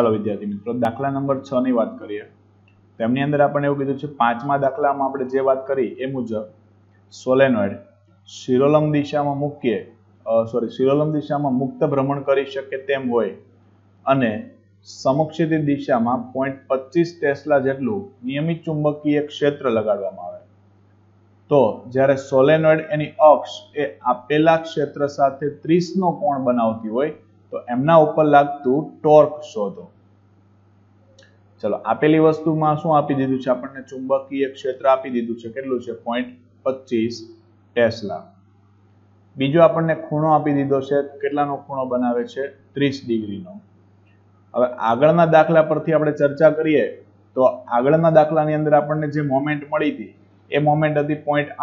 ચાલો વિદ્યાર્થી મિત્રો દાખલા નંબર 6 ની વાત કરીએ। તેમની અંદર આપણને એવું કીધું છે પાંચમા દાખલામાં આપણે જે વાત કરી એ મુજબ સોલેનોઇડ શિરોલંબ દિશામાં શિરોલંબ દિશામાં મુક્ત ભ્રમણ કરી શકે તેમ હોય અને સમક્ષિતિ દિશામાં 0.25 ટેસ્લા જેટલું નિયમિત ચુંબકીય ક્ષેત્ર લગાડવામાં આવે તો જ્યારે સોલેનોઇડ એની અક્ષ એ આપેલા ક્ષેત્ર સાથે 30 નો કોણ બનાવતી હોય તો એમના ઉપર લાગતું ટોર્ક શોધો। ચલો આપેલી વસ્તુમાં શું આપી દીધું છે આપણને ચુંબકીય ક્ષેત્ર આપી દીધું છે કેટલું છે 0.25 ટેસ્લા। બીજો આપણને ખૂણો આપી દીધો છે કેટલાનો ખૂણો બનાવે છે 30 ડિગ્રીનો। હવે આગળના દાખલા પરથી આપણે ચર્ચા કરીએ તો આગળના દાખલાની અંદર આપણને જે મોમેન્ટ મળી હતી એ મોમેન્ટ હતી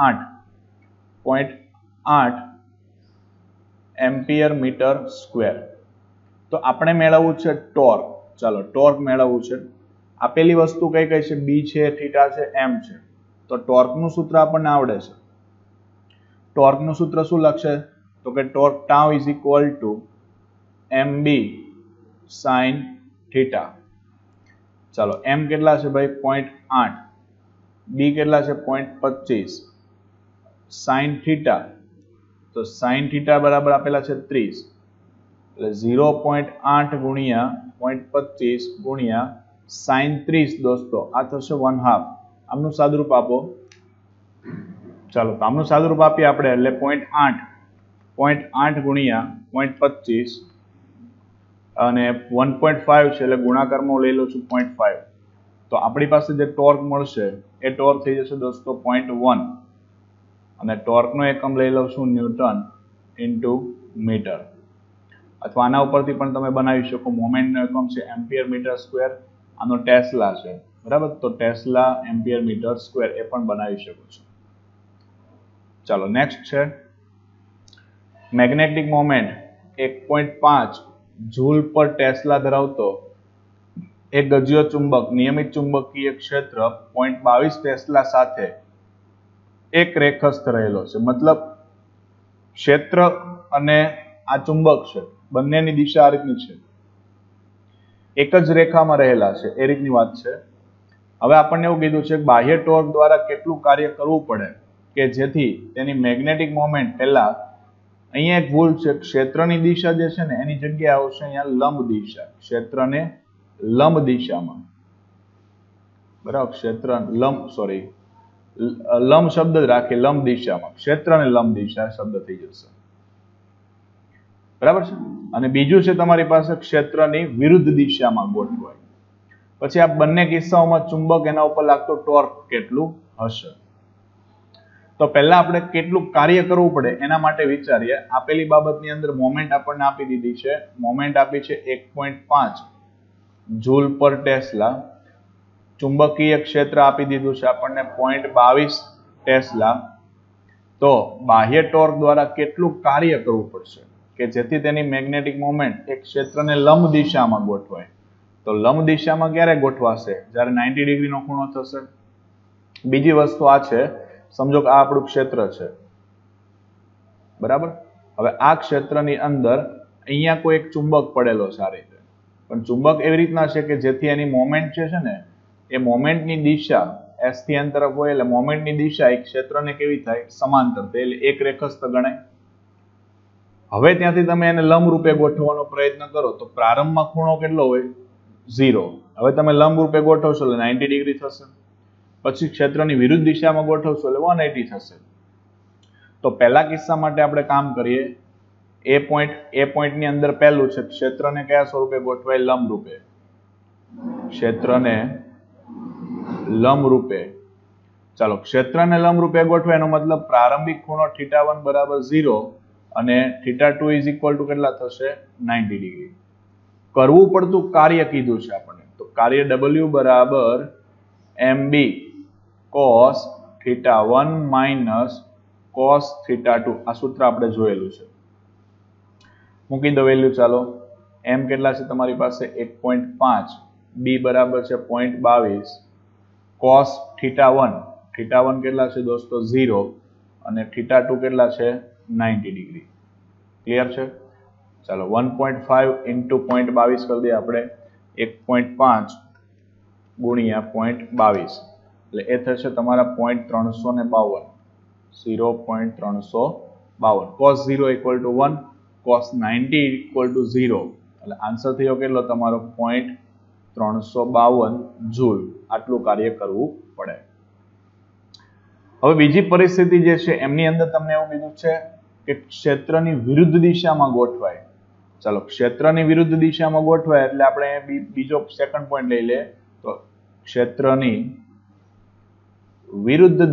0.8 એમ્પિયર મીટર સ્ક્વેર। તો આપણે મેળવવું છે ટોર્ક। ચાલો ટોર્ક મેળવવું છે। આપેલી વસ્તુ કઈ કઈ છે બી છે થીટા છે એમ છે તો ટોર્કનું સૂત્ર આપણને આવડે છે। ટોર્કનું સૂત્ર શું લખશે તો કે torque tau is equal to mb sin theta. ચાલો એમ કેટલા છે ભાઈ 0.8 બી કેટલા છે 0.25 sin થીટા તો sin થીટા બરાબર આપેલા છે 30 એટલે 0.8 ગુણ્યા 0.25 ગુણ્યા sin 30 દોસ્તો આ થશે 1/2। આમનું સાદુરૂપ આપો। ચાલો તો આમનું સાદુરૂપ આપીએ આપણે એટલે 0.8 ગુણ્યા 0.25 અને 1.5 છે એટલે ગુણાકારમાં લઈ લઉં છું 0.5 તો આપણી પાસે જે ટોર્ક મળશે એ ટોર્ક થઈ જશે દોસ્તો 0.1 અને ટોર્કનો એકમ લઈ લઉં છું ન્યૂટન ઇન્ટુ મીટર અથવા આના ઉપરથી પણ તમે બનાવી શકો મોમેન્ટનો એકમ છે એમ્પિયર મીટર સ્ક્વેર આનો ટેસ્લા છે બરાબર તો ટેસ્લા એમ્પિયર મીટર સ્ક્વેર એ પણ બનાવી શકો છો। ચાલો નેક્સ્ટ છે મેગ્નેટિક મોમેન્ટ 1.5 જૂલ પર ટેસ્લા ધરાવતો એક ગજ્યો ચુંબક નિયમિત ચુંબકીય ક્ષેત્ર 0.22 ટેસ્લા સાથે એક રેખસ્થ રહેલો છે। મતલબ ક્ષેત્ર અને આ ચુંબક છે બંનેની દિશા આ રીતની છે એક જ રેખામાં રહેલા છે એ રીતની વાત છે। હવે આપણને એવું કીધું છે કે બાહ્ય ટોર્ક દ્વારા કેટલું કાર્ય કરવું પડે કે જેથી તેની મેગ્નેટિક મોમેન્ટ પહેલા અહીંયા એક ભૂલ છે ક્ષેત્રની દિશા જે છે ને એની જગ્યાએ આવશે અહીંયા લંબ દિશા ક્ષેત્રને લંબ દિશામાં બરાબર ક્ષેત્ર લંબ શબ્દ જ રાખીએ લંબ દિશામાં ક્ષેત્રને લંબ દિશા શબ્દ થઈ જશે બરાબર છે। અને બીજું છે તમારી પાસે ક્ષેત્રની વિરુદ્ધ દિશામાં ગોઠવાય પછી આ બંને કિસ્સાઓમાં ચુંબક એના ઉપર લાગતો ટોર્ક કેટલું હશે તો પહેલા આપણે કેટલું કાર્ય કરવું પડે એના માટે વિચારીએ। આપેલી બાબતની અંદર મોમેન્ટ આપણને આપી દીધી છે મોમેન્ટ આપી છે 1.5 જૂલ પર ટેસ્લા ચુંબકીય ક્ષેત્ર આપી દીધું છે આપણને 0.22 ટેસ્લા તો બાહ્ય ટોર્ક દ્વારા કેટલું કાર્ય કરવું પડશે કે જેથી તેની મેગ્નેટિક મોમેન્ટ એક ક્ષેત્રને લંબ દિશામાં ગોઠવાય તો લંબ દિશામાં ક્યારે ગોઠવાશે જ્યારે 90 ડિગ્રીનો ખૂણો થશે। બીજી વસ્તુ આ છે સમજો કે આ આપણું ક્ષેત્ર છે બરાબર હવે આ ક્ષેત્રની અંદર અહીંયા કોઈ એક ચુંબક પડેલો છે આ રીતે પણ ચુંબક એવી રીતના છે કે જેથી એની મોમેન્ટ છે ને એ મોમેન્ટની દિશા s થી n તરફ હોય એટલે મોમેન્ટની દિશા એક ક્ષેત્રને કેવી થાય સમાંતર થાય એટલે એક રેખસ્થ ગણાય। હવે ત્યાંથી તમે એને લંબ રૂપે ગોઠવવાનો પ્રયત્ન કરો તો પ્રારંભમાં ખૂણો કેટલો હોય 0 હવે તમે લંબ રૂપે ગોઠવશો એટલે 90 ડિગ્રી થશે પછી ક્ષેત્રની વિરુદ્ધ દિશામાં ગોઠવશો એટલે 180 થશે। તો પહેલા કિસ્સા માટે આપણે કામ કરીએ એ પોઈન્ટની અંદર પહેલું છે ક્ષેત્રને કયા સ્વરૂપે ગોઠવાય લંબ રૂપે ક્ષેત્રને લંબ રૂપે। ચાલો ક્ષેત્રને લંબ રૂપે ગોઠવાય એનો મતલબ પ્રારંભિક ખૂણો θ1 બરાબર 0 અને θ2 ઇઝ ઇક્વલ ટુ કેટલા થશે 90 ડિગ્રી। કરવું પડતું કાર્ય કીધું છે આપણને તો કાર્ય W બરાબર mb cos θ1 માઇનસ cos θ2 આ સૂત્ર આપણે જોયેલું છે મૂકી દો વેલ્યુ। ચાલો m કેટલા છે તમારી પાસે 1.5 b બરાબર છે 0.22 cos θ1 કેટલા છે દોસ્તો 0 અને θ2 કેટલા છે 90 ડિગ્રી ક્લિયર છે। ચાલો 1.5 * 0.22 કરી દઈએ આપણે 1.5 ગુણ્યા 0.22 એટલે એ થશે તમારા 0.352 0.352 cos 0 = 1 cos 90 = 0 એટલે આન્સર થયો કેટલો તમારો 0.352 જૂલ આટલું કાર્ય કરવું પડે। હવે બીજી પરિસ્થિતિ જે છે એમની અંદર તમને એવું કીધું છે કે ક્ષેત્રની વિરુદ્ધ દિશામાં ગોઠવાય। ચાલો ક્ષેત્રની વિરુદ્ધ દિશામાં ગોઠવાય એટલે આપણે બીજો સેકન્ડ પોઈન્ટ લઈ લે તો ક્ષેત્રની વિરુદ્ધ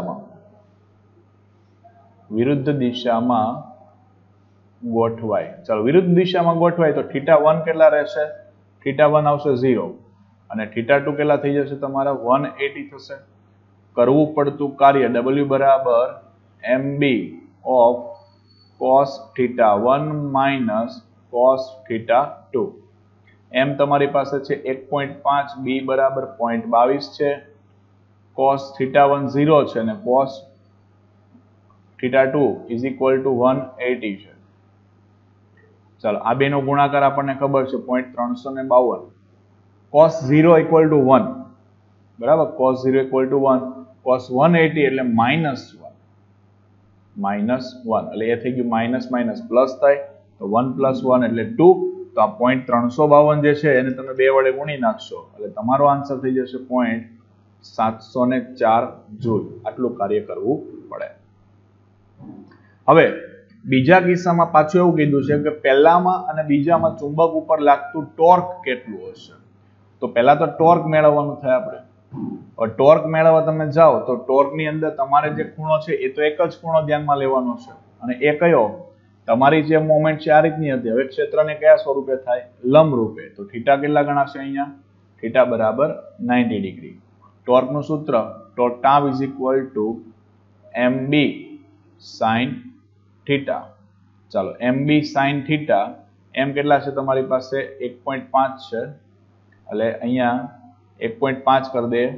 દિશામાં ગોઠવાય। ચાલો વિરુદ્ધ દિશામાં ગોઠવાય તો θ1 કેટલા રહેશે? θ1 આવશે 0 અને θ2 કેટલા થઈ જશે તમારા 180 થશે। કરવું પડતું કાર્ય W બરાબર MB of cos θ1 minus cos θ2 m તમારી પાસે છે 1.5 b બરાબર 0.22 છે cos θ1 0 છે અને cos θ2 is equal to 180 છે। ચાલો આ બેનો ગુણાકાર આપણને ખબર છે 0.352 cos 0 = 1 બરાબર cos 0 = 1 cos 180 એટલે -1 એટલે એ થઈ ગયું માઇનસ પ્લસ થાય તો 1 + 1 એટલે 2 તો આ 0.352 જે છે એને તમે 2 વડે ગુણી નાખશો એટલે તમારો આન્સર થઈ જશે 0.704 જૂલ આટલું કાર્ય કરવું પડે। હવે બીજા કિસ્સામાં પાછું એવું કીધું છે કે પહેલામાં અને બીજામાં ચુંબક ઉપર લાગતું ટોર્ક કેટલું હશે? તો પહેલા તો ટોર્ક મેળવવાનું થાય આપણે। હવે ટોર્ક મેળવવા તમે જાઓ તો ટોર્કની અંદર તમારે જે ખૂણો છે એ તો એક જ ખૂણો ધ્યાનમાં લેવાનો છે અને એ કયો? તમારી જે મોમેન્ટ છે આ રીતની હતી। હવે ક્ષેત્રને કયા સ્વરૂપે થાય? લંબ રૂપે। તો થીટા કેટલા ગણાશે અહીંયા? થીટા બરાબર 90 ડિગ્રી। ટોર્કનું સૂત્ર ટોર્ક τ = mb sin થીટા। ચાલો mb sin થીટા m કેટલા છે તમારી પાસે? 1.5 છે એટલે અહીંયા 1.5 કરી દે।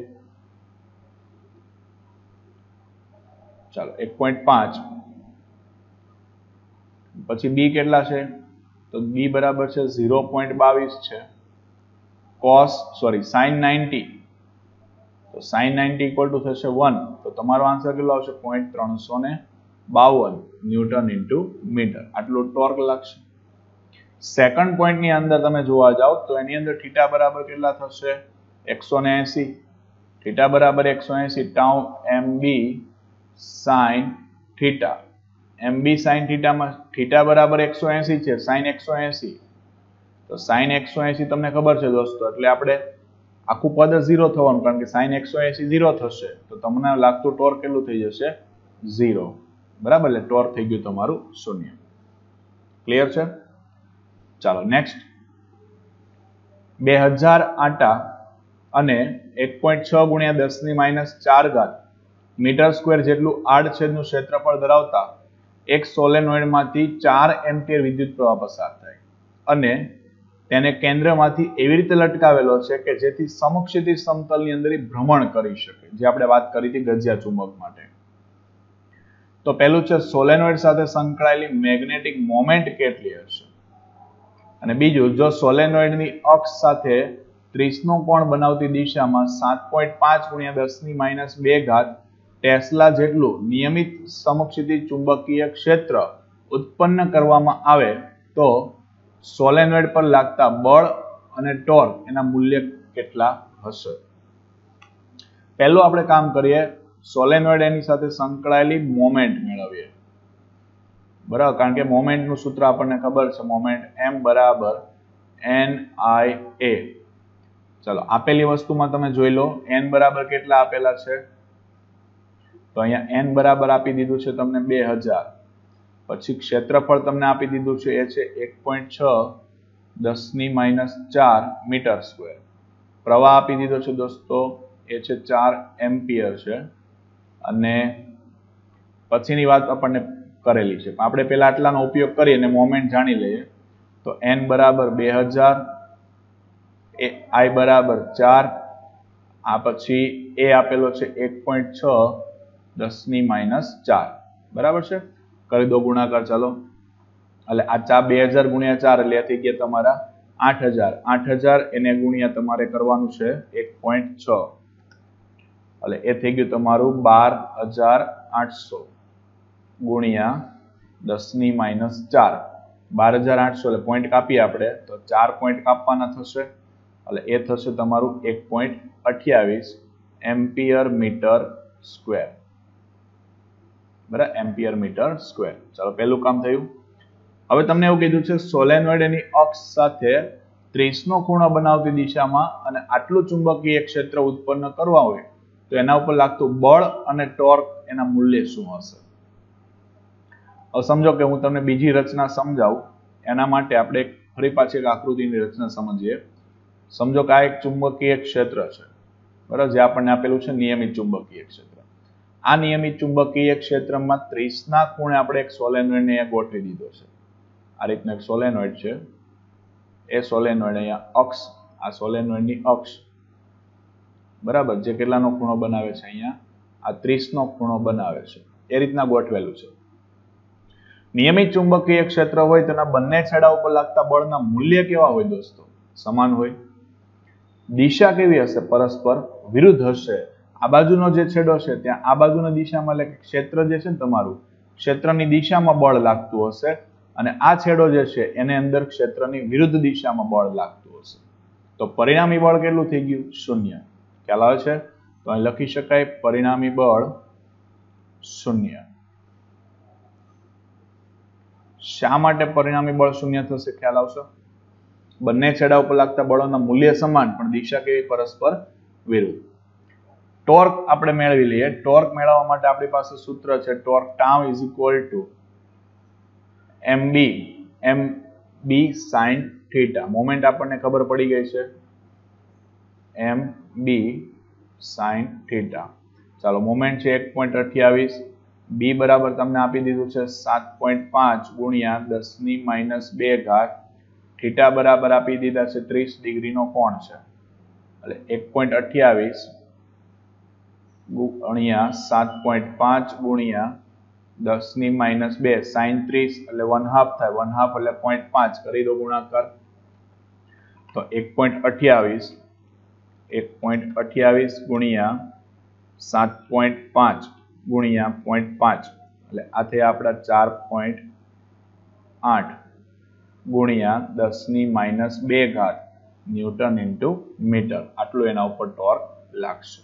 ચાલો 1.5 પછી b કેટલા છે? તો b બરાબર છે 0.22 છે sin 90 તો sin 90 = થશે 1 તો તમારો આન્સર કેટલો આવશે? 0.352 ન્યૂટન × મીટર આટલું ટોર્ક લાગશે। સેકન્ડ પોઈન્ટ ની અંદર તમે જોવા જાવ તો એની અંદર થીટા બરાબર કેટલા થશે? 180 થીટા બરાબર 180 tau mb sin theta mb sin theta માં થીટા બરાબર 180 છે sin 180 તો sin 180 તમને ખબર છે દોસ્તો એટલે આપણે આખું પદ 0 થવાનું કારણ કે sin 180 0 થશે તો તમને લાગતું ટોર્ક કેટલું થઈ જશે? 0 બરાબર એટલે ટોર્ક થઈ ગયું તમારું 0। ક્લિયર છે? ચાલો નેક્સ્ટ 2000 આટા અને 1.6 × 10⁻⁴ મીટર સ્ક્વેર જેટલું આડછેદનું ક્ષેત્રફળ ધરાવતા એક સોલેનોઇડમાંથી 4 એમ્પિયર વિદ્યુત પ્રવાહ પસાર થાય અને તેને કેન્દ્રમાંથી એવી રીતે લટકાવેલો છે કે જેથી સમક્ષિતિજ સમતલની અંદર ભ્રમણ કરી શકે, જે આપણે વાત કરી હતી ગજિયા ચુંબક માટે। તો પહેલું છે સોલેનોઇડ સાથે સંકળાયેલી મેગ્નેટિક મોમેન્ટ કેટલી હશે અને બીજું જો સોલેનોઇડની અક્ષ સાથે 30 નો કોણ બનાવતી દિશામાં 7.5 × 10⁻² ટેસ્લા જેટલું નિયમિત સમક્ષિતિજ ચુંબકીય ક્ષેત્ર ઉત્પન્ન કરવામાં આવે તો સોલેનોઇડ પર લાગતા બળ અને ટોર્ક એના મૂલ્ય કેટલા હશે? પહેલું આપણે કામ કરીએ સોલેનોઇડ એની સાથે સંકળાયેલી મોમેન્ટ મેળવીએ બરાબર કારણ કે મોમેન્ટનું સૂત્ર આપણને ખબર છે મોમેન્ટ m બરાબર NIA। ચાલો આપેલી વસ્તુમાં તમે જોઈ લો n બરાબર કેટલા આપેલા છે તો અહીંયા n બરાબર આપી દીધું છે તમને 2000 પછી ક્ષેત્રફળ તમને આપી દીધું છે એ છે 1.6 10⁻⁴ મીટર સ્ક્વેર। પ્રવાહ આપી દીધો છે દોસ્તો એ છે 4 એમ્પિયર છે અને પછીની વાત આપણને કરેલી છે આપણે પહેલા આટલાનો ઉપયોગ કરી અને મોમેન્ટ જાણી લઈએ તો n બરાબર 2000 I બરાબર 4 આ પછી a આપેલો છે 1.6 10⁻⁴ બરાબર છે કરી દો ગુણાકાર ચાલો એટલે આ 2000 × 4 એટલે થઈ ગયા તમારા 8000 એને ગુણ્યા તમારે કરવાનું છે 1.6 એટલે એ થઈ ગયું તમારું 12800 ગુણ્યા 10⁻⁴ 12800 એટલે પોઈન્ટ કાપીએ આપણે તો 4 પોઈન્ટ કાપવાના થશે એટલે એ થશે તમારું 1.28 એમ્પિયર મીટર સ્ક્વેર, બરાબર, એમ્પિયર મીટર સ્ક્વેર. ચાલો પહેલું કામ થયું. હવે તમને એવું કીધું છે સોલેનોઇડ એની અક્ષ સાથે 30 નો ખૂણો બનાવતી દિશામાં અને આટલું ચુંબકીય ક્ષેત્ર ઉત્પન્ન કરવા હોય તો એના ઉપર લાગતું બળ અને ટોર્ક એના મૂલ્ય શું હશે? હવે સમજો કે હું તમને બીજી રચના સમજાવું એના માટે આપણે ફરી પાછી એક આકૃતિની રચના સમજીએ. સમજો કે આ એક ચુંબકીય ક્ષેત્ર છે, બરાબર, જે આપણને આપેલું છે નિયમિત ચુંબકીય ક્ષેત્ર. આ નિયમિત ચુંબકીય ક્ષેત્રમાં 30 ના ખૂણે આપણે એક સોલેનોઇડને ગોઠવી દીધો છે. આ રીતનો એક સોલેનોઇડ છે. એ સોલેનોઇડ અહીંયા અક્ષ, આ સોલેનોઇડની અક્ષ, બરાબર, જે કેટલાનો ખૂણો બનાવે છે? અહીંયા આ 30 નો ખૂણો બનાવે છે. એ રીતના ગોઠવેલું છે. નિયમિત ચુંબકીય ક્ષેત્ર હોય તેના બંને છેડા ઉપર લાગતા બળના મૂલ્ય કેવા હોય દોસ્તો? સમાન હોય. દિશા કેવી હશે? પરસ્પર વિરુદ્ધ હશે. આ બાજુનો જે છેડો છે ત્યાં આ બાજુની દિશામાં એટલે કે ક્ષેત્ર જે છે ને તમારું, ક્ષેત્રની દિશામાં બળ લાગતું હશે અને આ છેડો જે છે એને અંદર ક્ષેત્રની વિરુદ્ધ દિશામાં બળ લાગતું હશે. તો પરિણામી બળ કેટલું થઈ ગયું? 0. ખ્યાલ આવે છે? તો અહીં લખી શકાય પરિણામી બળ 0. શા માટે પરિણામી બળ 0 થશે? ખ્યાલ આવશે? બંને છેડા ઉપર લાગતા બળોના મૂલ્ય સમાન પણ દિશા કેવી? પરસ્પર વિરુદ્ધ. ટોર્ક આપણે મેળવી લઈએ. ટોર્ક મેળવવા માટે આપણી પાસે સૂત્ર છે torque tau is equal to mb sin theta. Moment આપણને ખબર પડી ગઈ છે mb sin થીટા. ચાલો મોમેન્ટ છે 1.28, b બરાબર તમને આપી દીધું છે 7.5 ગુણ્યા 10⁻², થીટા બરાબર આપી દીધા છે 30 ડિગ્રીનો કોણ છે એટલે 1.28 ગુણ્યા 7.5 ગુણ્યા 10⁻² sin 30 એટલે 1/2 થાય, 1/2 એટલે 0.5 કરી દો ગુણાકાર તો 1.28 ગુણ્યા 7.5 ગુણ્યા 0.5 એટલે આ થયા આપણા 4.8 ગુણ્યા 10⁻² ન્યૂટન ઇન્ટુ મીટર. આટલું એના ઉપર ટોર્ક લાગશે.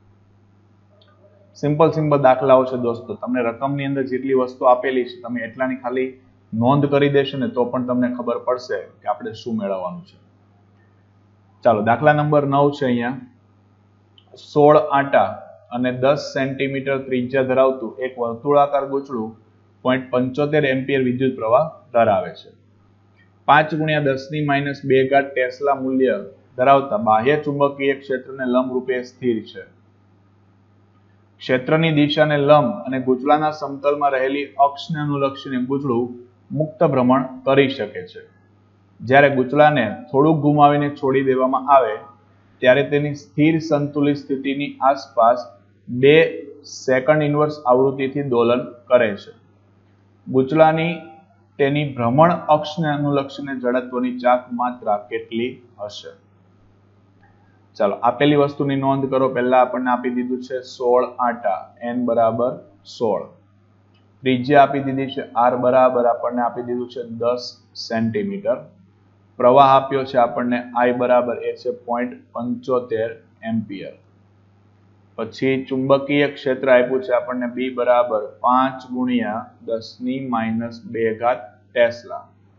સિમ્પલ દાખલાઓ છે દોસ્તો. તમને રકમની અંદર જેટલી વસ્તુ આપેલી છે તમે એટલાની ખાલી નોંધ કરી દેશો ને તો પણ તમને ખબર પડશે કે આપણે શું મેળવવાનું છે. ચાલો દાખલા નંબર 9 છે. અહીંયા 16 આટા અને 10 સેન્ટીમીટર ત્રિજ્યા ધરાવતું એક વર્તુળાકાર ગૂંચળું 0.75 એમ્પિયર વિદ્યુત પ્રવાહ ધરાવે છે. 5 ગુણ્યા 10⁻² ટેસ્લા મૂલ્ય ધરાવતા બાહ્ય ચુંબકીય ક્ષેત્રને લંબ રૂપે સ્થિર છે. ક્ષેત્રની દિશાને લંબ અને ગૂંચળાના સમતલમાં રહેલી અક્ષને અનુલક્ષીને ગૂંચળું મુક્ત ભ્રમણ કરી શકે છે. જ્યારે ગૂંચળાને થોડુંક ઘુમાવીને છોડી દેવામાં આવે ત્યારે તેની સ્થિર સંતુલિત સ્થિતિની આસપાસ 2 સેકન્ડ ઇન્વર્સ આવૃત્તિથી દોલન કરે છે. ગૂંચળાની તેની ભ્રમણ અક્ષને અનુલક્ષીને જડત્વની ચાક માત્રા કેટલી હશે? ચાલો આપેલી વસ્તુની નોંધ કરો. પહેલા આપણને આપી દીધું છે 16 આટા, n બરાબર 16. ત્રિજ્યા આપી દીધી છે r બરાબર આપણને આપી દીધું છે 10 સેન્ટીમીટર. પ્રવાહ આપ્યો છે આપણને I બરાબર એ છે 0.75 એમ્પિયર. પછી ચુંબકીય ક્ષેત્ર આપ્યું છે આપણને B બરાબર 5 ગુણ્યા 10⁻² ટેસ્લા.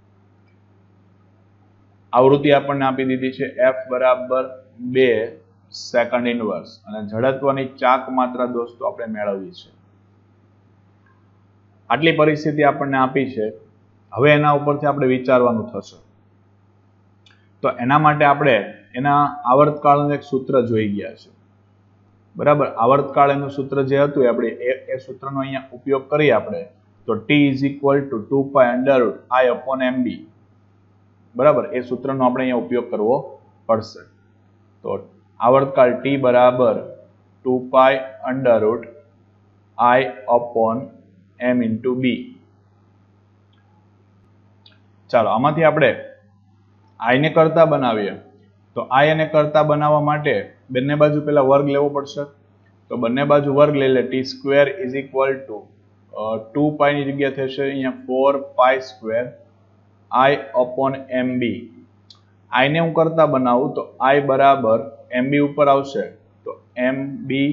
આવૃત્તિ આપણને આપી દીધી છે F બરાબર 2 સેકન્ડ ઇન્વર્સ અને જડત્વની ચાક માત્રા દોસ્તો આપણે મેળવવી છે. આટલી પરિસ્થિતિ આપણને આપી છે. હવે એના ઉપરથી આપણે વિચારવાનું થશે. તો એના માટે આપણે એના આવર્તકાળનું એક સૂત્ર જોઈ ગયા છે, બરાબર. આવર્તકાળ એનું સૂત્ર જે હતું આપણે એ સૂત્રનો અહીંયા ઉપયોગ કરીએ આપણે તો T = 2π√I/mb, બરાબર. એ સૂત્રનો આપણે અહીંયા ઉપયોગ કરવો પડશે. તો આવર્તકાળ T બરાબર 2π√I/m × b. ચાલો આમાંથી આપણે આઈ ને કરતા બનાવીએ તો આઈ અને કરતા બનાવવા માટે બંને બાજુ પેલા વર્ગ લેવો પડશે. તો બંને બાજુ વર્ગ લઈ લે T square is equal to 2 ની જગ્યા થશે અહીંયા 4 π² આઈ અપોન એમ બી. આઈ ને હું કરતા બનાવું તો આઈ બરાબર એમ બી ઉપર આવશે તો M B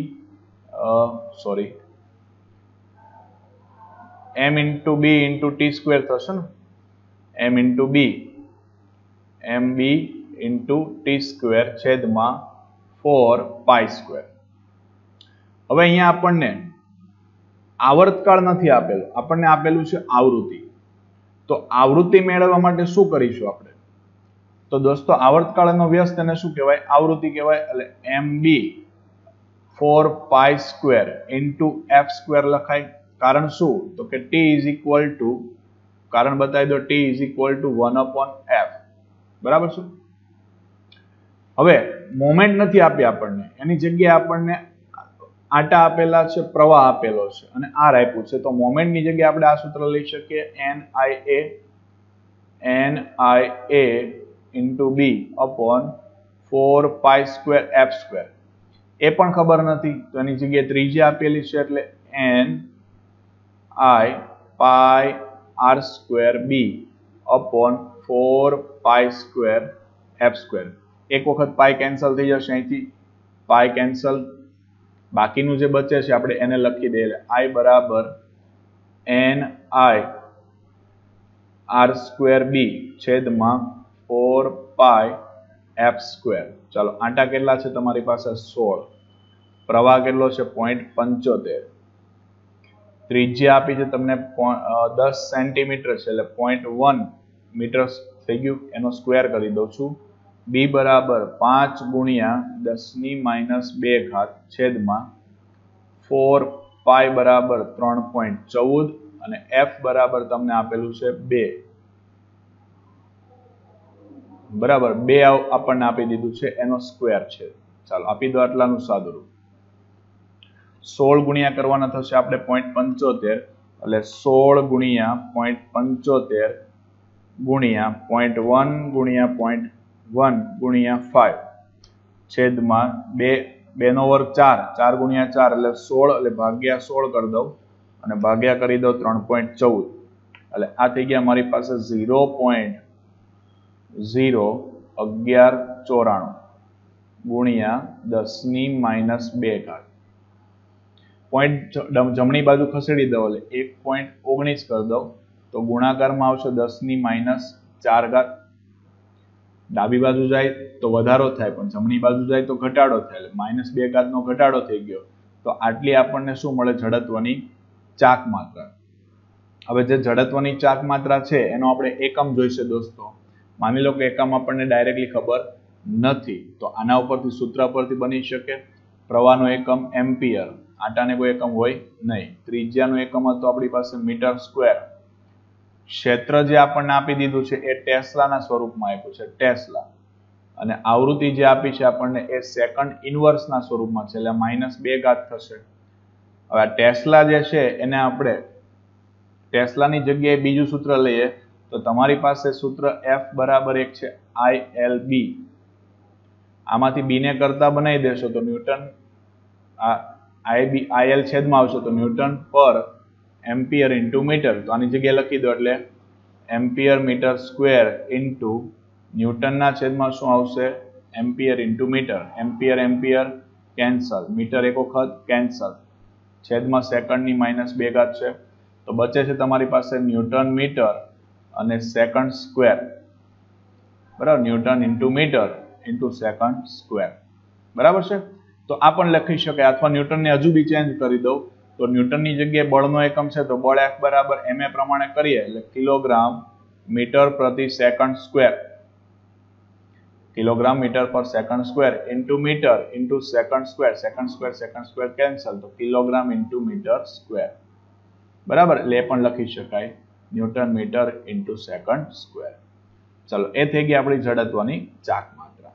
M into B into T square થશે ને, M into B M B into T square છેદમાં 4 π². હવે અહીંયા આપણને આવર્તકાળ નથી આપેલું, આપણને આપેલું છે આવૃત્તિ. તો આવૃત્તિ મેળવવા માટે શું કરીશું આપણે? તો દોસ્તો આવર્તકાળનો વ્યસ્ત એને શું કહેવાય? આવૃત્તિ કહેવાય. એટલે એમ બી 4 π² ઇન્ટુ f² લખાય. કારણ શું? તો કે t ઇઝ ઇક્વલ ટુ, કારણ બતાવી દો, t is equal two 1/f. બરાબર છે. હવે મોમેન્ટ નથી આપી આપણને, એની જગ્યાએ આપણને આટા આપેલા છે, પ્રવાહ આપેલો છે અને આર આપ્યું છે. તો મોમેન્ટની જગ્યાએ આપણે આ સૂત્ર લઈ શકીએ NIA into B upon 4 π² f². એ પણ ખબર નથી તો એની જગ્યાએ ત્રિજ્યા આપેલી છે એટલે NI πr²b અપોન 4 π² f². એક વખત પાઈ કેન્સલ થઈ જશે, અહીંથી પાઈ કેન્સલ, બાકીનું જે બચે છે આપણે એને લખી દઈએ. I બરાબર NI r²b છેદમાં 4 π f². ચાલો આંટા કેટલા છે તમારી પાસે? 16. પ્રવાહ કેટલો છે? 0.75. ત્રિજ્યા આપી છે તમને 10 સેન્ટીમીટર છે એટલે 0.1 મીટર થઈ ગયું. એનો સ્ક્વેર કરી દઉં છું. બી બરાબર 5 ગુણ્યા 10⁻² છેદમાં 4 પાઈ બરાબર 3.14 અને એફ બરાબર તમને આપેલું છે 2. બરાબર 2 આપણને આપી દીધું છે, એનો સ્ક્વેર છે. ચાલો આપી દો આટલાનું સાદુરૂપ. 16 ગુણ્યા કરવાના થશે આપણે 0.75 એટલે 16 ગુણ્યા 0.75 ગુણ્યા 0.1 ગુણ્યા 0.1 ગુણ્યા 5 છેદમાં 2 નો વર્ગ 4, 4 ગુણ્યા 4 એટલે 16 એટલે ભાગ્યા 16 કરી દઉં અને ભાગ્યા કરી દો 3.14 એટલે આ થઈ ગયા મારી પાસે 0.01194 ગુણ્યા 10⁻². પોઈન્ટ જમણી બાજુ ખસેડી દો એટલે 1.19 કરી દઉં તો ગુણાકારમાં આવશે 10⁻⁴. ડાબી બાજુ જાય તો વધારો થાય પણ જમણી બાજુ જાય તો ઘટાડો થાય એટલે -2 નો ઘટાડો થઈ ગયો. તો આટલી આપણને શું મળે? જડત્વની ચાક માત્રા. હવે જે જડત્વની ચાક માત્રા છે એનો આપણે એકમ જોઈશે દોસ્તો. માની લો કે એકમ આપણને ડાયરેક્ટલી ખબર નથી તો આના ઉપરથી સૂત્ર પરથી બની શકે. પ્રવાહનો એકમ એમ્પિયર, આટાને કોઈ એકમ હોય નહીં. ત્રિજ્યાનું એકમ હતો આપણી પાસે મીટર સ્ક્વેર. ક્ષેત્ર જે આપણને આપી દીધું છે એ ટેસ્લાના સ્વરૂપમાં આપ્યું છે, ટેસ્લા. અને આવૃત્તિ જે આપી છે આપણને એ સેકન્ડ ઇનવર્સના સ્વરૂપમાં છે એટલે -2 થશે. હવે આ ટેસ્લા જે છે એને આપણે ટેસ્લાની જગ્યાએ બીજું સૂત્ર લઈએ તો તમારી પાસે સૂત્ર F બરાબર 1 છે ILB. આમાંથી બી ને કરતા બનાવી દેશો તો ન્યૂટન, IL છેદમાં આવશે તો ન્યૂટન પર એમ્પિયર ઇન્ટુ મીટર. તો આની જગ્યાએ લખી દો એટલે એમ્પિયર મીટર સ્ક્વેર ઇન્ટુ ન્યૂટનના છેદમાં શું આવશે? Ampere into metre. Ampere ampere cancel, metre એક વખત કેન્સલ, છેદમાં સેકન્ડની -2 છે. તો બચે છે તમારી પાસે ન્યૂટન મીટર અને સેકન્ડ સ્ક્વેર. બરાબર, newton into metre into second square. બરાબર છે. તો આ પણ લખી શકાય અથવા ન્યૂટનને હજુ બી ચેન્જ કરી દઉં તો ન્યૂટનની જગ્યાએ બળનો એકમ છે તો બળ F બરાબર ma પ્રમાણે કરીએ એટલે કિલોગ્રામ મીટર પ્રતિ second square. Kilogram metre per second square into metre into second square. Second square cancel તો કિલોગ્રામ ઇન્ટુ મીટર સ્ક્વેર. બરાબર, એટલે એ પણ લખી શકાય newton metre into second square. ચલો એ થઈ ગઈ આપણી જડત્વની ચાક માત્રા.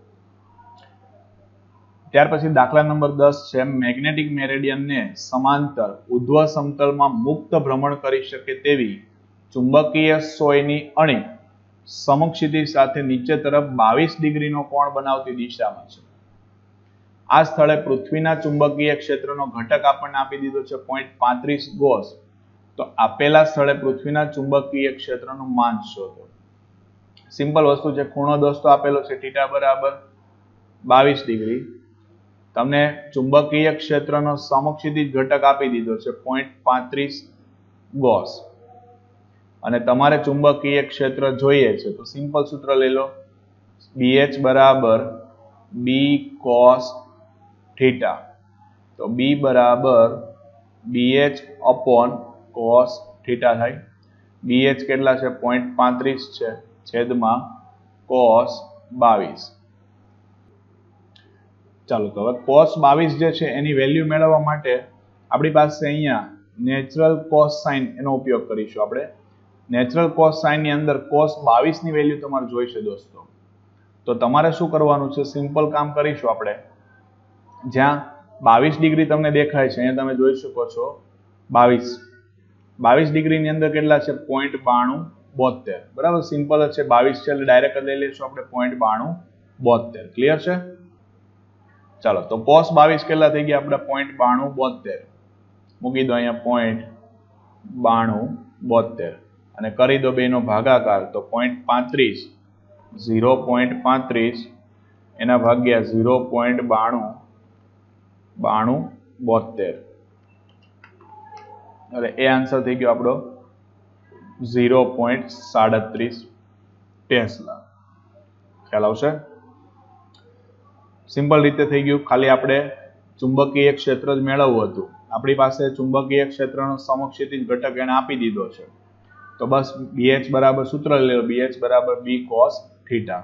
ત્યાર પછી દાખલા નંબર 10 છે મેગ્નેટિક મેરેડિયનને સમાંતર ઉધ્વ સમતલમાં મુક્ત ભ્રમણ કરી શકે તેવી ચુંબકીય સોયની અણી સમક્ષિતિજ સાથે નીચે તરફ 22 ડિગ્રીનો કોણ બનાવતી દિશામાં છે. આ સ્થળે પૃથ્વીના ચુંબકીય ક્ષેત્રનો ઘટક આપણને આપી દીધો છે 0.35 ગોસ. તો આપેલા સ્થળે પૃથ્વીના ચુંબકીય ક્ષેત્રનું માન શોધો. સિમ્પલ વસ્તુ છે. ખૂણો દોસ્તો આપેલો છે θ બરાબર 22 ડિગ્રી. તમને ચુંબકીય ક્ષેત્રનો સમક્ષિતિજ ઘટક આપી દીધો છે 0.35 ગોસ. અને તમારે ચુંબકીય ક્ષેત્ર જોઈએ છે તો સિમ્પલ સૂત્ર લઈ લો, BH બરાબર B cos થીટા. તો B બરાબર BH upon cos થીટા થાય. BH કેટલા છે? 0.35 છે છેદમાં cos 22. ચાલો તો હવે cos 22 જે છે એની વેલ્યુ મેળવવા માટે આપણી પાસે અહીંયા નેચરલ cos સાઇન એનો ઉપયોગ કરીશું આપણે. નેચરલ cos સાઇન ની અંદર cos 22 ની વેલ્યુ તમારે જોઈશે દોસ્તો. તો તમારે શું કરવાનું છે? સિમ્પલ કામ કરીશું આપણે. જ્યાં 22 ડિગ્રી તમને દેખાય છે અહીંયા તમે જોઈ શકો છો 22 ડિગ્રીની અંદર કેટલા છે? 0.9272. બરાબર, સિમ્પલ જ છે. 22 છે એટલે ડાયરેક્ટ લઈ લઈશું આપણે 0.9272. ક્લિયર છે? ચાલો તો cos 22 કેટલા થઈ ગયા આપણે? 0.9272. મૂકી દો અહીંયા 0.9272 અને કરી દો બેનો ભાગાકાર. તો 0.35 0.35 એના ભાગ્યા 0.9272 એટલે એ આન્સર થઈ ગયો આપણો 0.37 ટેસ્લા. ખ્યાલ આવશે? સિમ્પલ રીતે થઈ ગયું. ખાલી આપણે ચુંબકીય ક્ષેત્ર જ મેળવવું હતું. આપણી પાસે ચુંબકીય ક્ષેત્રનો સમક્ષિતિજ ઘટક એને આપી દીધો છે. તો બસ BH બરાબર સૂત્ર લઈ લો, BH બરાબર B cos થીટા.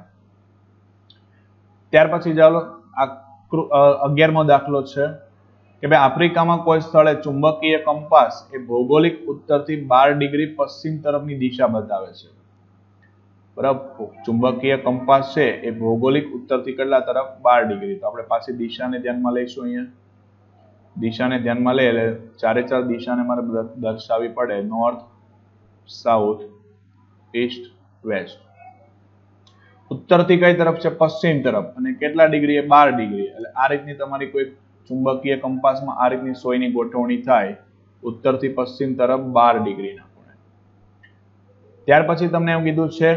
ત્યાર પછી ચાલો આ 11મો દાખલો છે કે ભાઈ આફ્રિકામાં કોઈ સ્થળે ચુંબકીય કંપાસ એ ભૌગોલિક ઉત્તરથી 12 ડિગ્રી પશ્ચિમ તરફની દિશા બતાવે છે. બરાબર, ચુંબકીય કંપાસ છે એ ભૌગોલિક ઉત્તરથી કેટલા તરફ? 12 ડિગ્રી. તો આપણે પાછી દિશાને ધ્યાનમાં લઈશું. અહીંયા દિશાને ધ્યાનમાં લઈએ એટલે ચારે ચાર દિશાને મારે દર્શાવવી પડે. North, south, east, west. ઉત્તરથી કઈ તરફ છે? પશ્ચિમ તરફ. અને કેટલા ડિગ્રી? 12 ડિગ્રી. એટલે આ રીતની તમારી કોઈ ચુંબકીય કંપાસમાં આ રીતની સોયની ગોઠવણી થાય, ઉત્તરથી પશ્ચિમ તરફ 12 ડિગ્રીના ખૂણે. ત્યાર પછી તમને એવું કીધું છે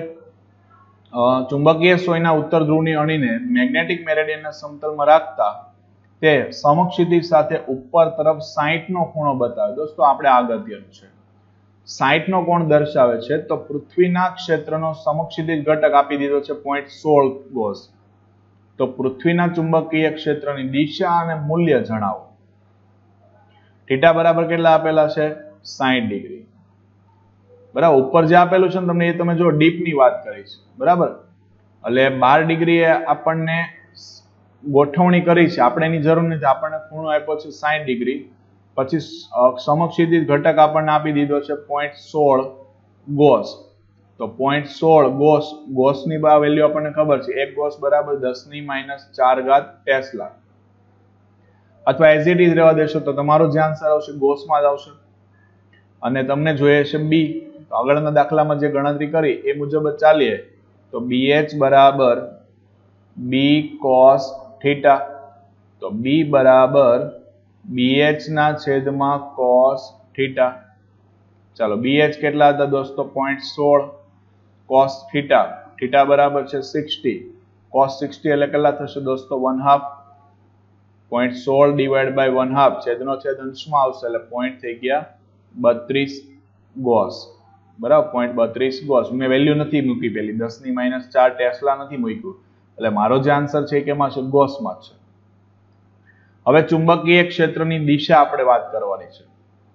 ચુંબકીય સોયના ઉત્તર ધ્રુવની અણીને મેગ્નેટિક મેરેડિયનના સમતલમાં રાખતા તે સમક્ષિતિજ સાથે ઉપર તરફ 60 નો ખૂણો બતાવે. દોસ્તો આપણે આ અગત્યનું છે. 60 નો કોણ દર્શાવે છે? તો પૃથ્વીના ક્ષેત્રનો સમક્ષિતિજ ઘટક આપી દીધો છે 0.16 ગોસ. તો પૃથ્વીના ચુંબકીય ક્ષેત્રની દિશા અને મૂલ્ય જણાવો. થીટા બરાબર કેટલા આપેલા છે? 60 ડિગ્રી. બરાબર, ઉપર જે આપેલું છે ને તમને એ તમે જો ડીપની વાત કરી છે. બરાબર, એટલે 12 ડિગ્રી આપણને ગોઠવણી કરી છે, આપણે એની જરૂર નથી. આપણને ખૂણો આપ્યો છે 60 ડિગ્રી. પછી સમક્ષિતિજ ઘટક આપણને આપી દીધો છે 0.16 ગોસ. તો 0.16 ગોસની વેલ્યુ આપણને ખબર છે. 1 ગોસ બરાબર 10⁻⁴ ટેસ્લા. અથવા એઝ ઇટ ઇઝ રહેવા દેશો તો તમારો જે આન્સર આવશે ગોસમાં જ આવશે. અને તમને જોઈએ છે B. તો આગળના દાખલામાં જે ગણતરી કરી એ મુજબ જ ચાલીએ તો BH બરાબર B cos થીટા. તો B બરાબર BH ના છેદમાં cos થીટા. ચાલો BH કેટલા હતા દોસ્તો? 0.16 cos થીટા. થીટા બરાબર છે 60. cos 60 એટલે કેટલા થશે દોસ્તો? 1/2. 0.16 ડિવાઈડ બાય 1/2 છેદનો છેદ અંશમાં આવશે એટલે પોઈન્ટ થઈ ગયા 32 ગોસ. બરાબર, 0.32 ગોસ. મેં વેલ્યુ નથી મૂકી, પેલી 10⁻⁴ ટેસ્લા નથી મૂક્યું. એટલે મારો જે આન્સર છે કેમાં છે? ગોસમાં છે. હવે ચુંબકીય ક્ષેત્રની દિશા આપણે વાત કરવાની છે.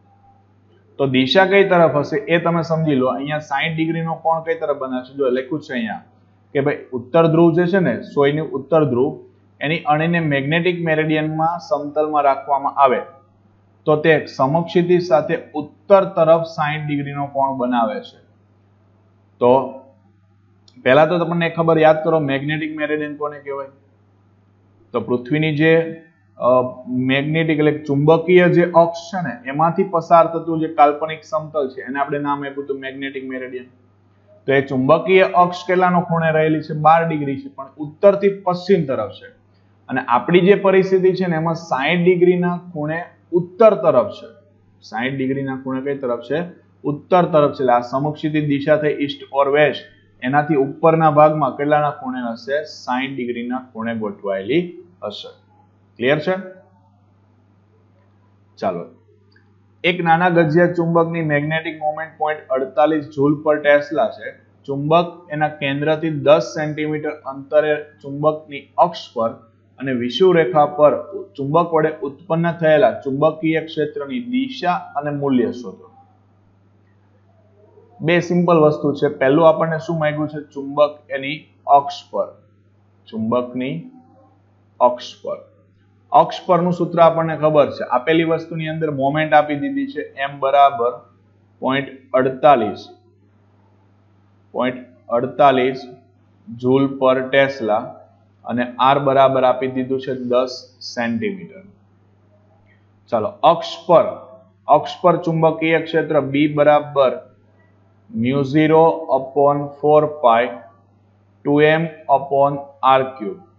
તો દિશા કઈ તરફ હશે એ તમે સમજી લો. અહીંયા 60 ડિગ્રીનો કોણ કઈ તરફ બનાવશે? જો લખ્યું છે અહીંયા કે ભાઈ ઉત્તર ધ્રુવ જે છે ને, સોયની ઉત્તર ધ્રુવ, એની અણીને મેગ્નેટિક મેરેડિયનમાં સમતલમાં રાખવામાં આવે તો તે સમક્ષિતિજ સાથે ઉત્તર તરફ 60 ડિગ્રીનો કોણ બનાવે છે. તો પહેલા તો તમને ખબર યાદ કરો, મેગ્નેટિક મેરેડિયન કોને કહેવાય? તો પૃથ્વીની જે મેગ્નેટિક એટલે ચુંબકીય જે અક્ષ છે ને એમાંથી પસાર થતું જે કાલ્પનિક સમતલ છે એને આપણે નામ આપ્યું હતું મેગ્નેટિક મેરેડિયન. તો એ ચુંબકીય અક્ષ કેટલાનો ખૂણે રહેલી છે? 12 ડિગ્રી છે, પણ ઉત્તરથી પશ્ચિમ તરફ છે. અને આપણી જે પરિસ્થિતિ છે ને એમાં 60 ડિગ્રીના ખૂણે ઉત્તર તરફ છે. 60 ડિગ્રીના ખૂણે કઈ તરફ છે? ઉત્તર તરફ છે. એટલે આ સમક્ષિતિજ દિશા થઈ ઈસ્ટ ઓર વેસ્ટ, એનાથી ઉપરના ભાગમાં કેટલાના ખૂણે હશે? 60 ડિગ્રીના ખૂણે ગોઠવાયેલી હશે. ક્લિયર છે? ચાલો, એક નાના ગજિયા ચુંબકની મેગ્નેટિક મોમેન્ટ 0.48 જૂલ પર ટેસ્લા છે. ચુંબક એના કેન્દ્રથી 10 સેન્ટીમીટર અંતરે ચુંબકની અક્ષ પર અને વિષુવરેખા પર ચુંબક વડે ઉત્પન્ન થયેલા ચુંબકીય ક્ષેત્રની દિશા અને મૂલ્ય શોધો. બે સિમ્પલ વસ્તુ છે. પહેલું આપણને શું માંગ્યું છે? ચુંબક એની અક્ષ પર, ચુંબકની અક્ષ પર. અક્ષ પરનું સૂત્ર આપણને ખબર છે. આપેલી વસ્તુની અંદર મોમેન્ટ આપી દીધી છે m બરાબર 0.48 જૂલ પર ટેસ્લા અને r બરાબર આપી દીધું છે 10 સેન્ટીમીટર. ચાલો, અક્ષ પર ચુંબકીય ક્ષેત્ર B બરાબર μ0/4π 2m/r3.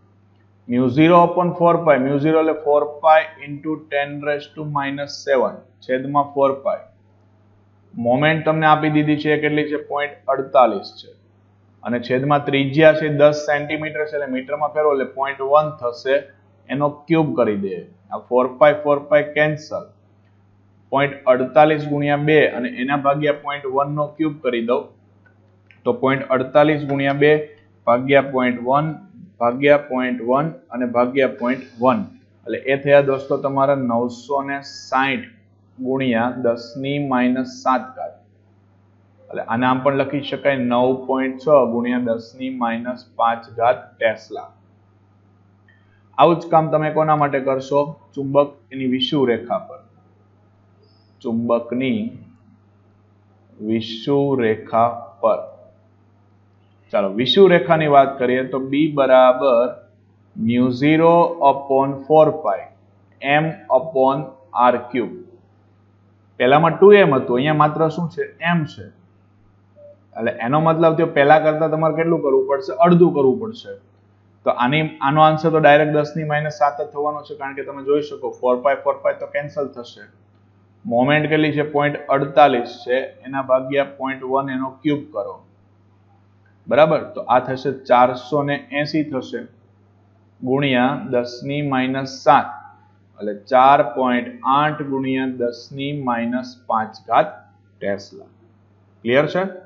μ0/4π, μ0 એટલે 4π into 10⁻⁷ છેદમાં 4π. મોમેન્ટ તમને આપી દીધી છે કેટલી છે? 0.48 છે. અને છેદમાં ત્રિજ્યા છે 10 સેન્ટીમીટર છે, એટલે મીટરમાં ફેરવો એટલે 0.1 થશે. એનો ક્યુબ કરી દે. આ 4π કેન્સલ. 0.48 ગુણ્યા 2 અને એના ભાગ્યા 0.1 નો ક્યુબ કરી દઉં તો 0.48 ગુણ્યા 2 ભાગ્યા 0.1 ભાગ્યા 0.1 અને ભાગ્યા 0.1, એટલે એ થયા દોસ્તો તમારા 960 ગુણ્યા 10⁻⁷. એટલે આને આમ પણ લખી શકાય 9.6 ગુણ્યા 10⁻⁵ ટેસ્લા. આવું જ કામ તમે કોના માટે કરશો? ચુંબક એની વિષુવરેખા પર, ચુંબકની વિષુવરેખા પર. ચાલો, વિષુવરેખાની વાત કરીએ તો B બરાબર μ0/4π m/r3. પહેલામાં 2m હતું, અહીંયા માત્ર શું છે? m છે. એટલે એનો મતલબ થયો પહેલા કરતા તમારે કેટલું કરવું પડશે? અડધું કરવું પડશે. તો આનો આન્સર તો ડાયરેક્ટ 10⁻⁷ જ થવાનો છે, કારણ કે તમે જોઈ શકો 4π તો કેન્સલ થશે. મોમેન્ટ કેટલી છે? 0.48 છે, એના ભાગ્યા 0.1 એનો ક્યુબ કરો. બરાબર, તો આ થશે 480 થશે ગુણ્યા 10⁻⁷, એટલે 4.8 ગુણ્યા 10⁻⁵ ટેસ્લા. ક્લિયર છે?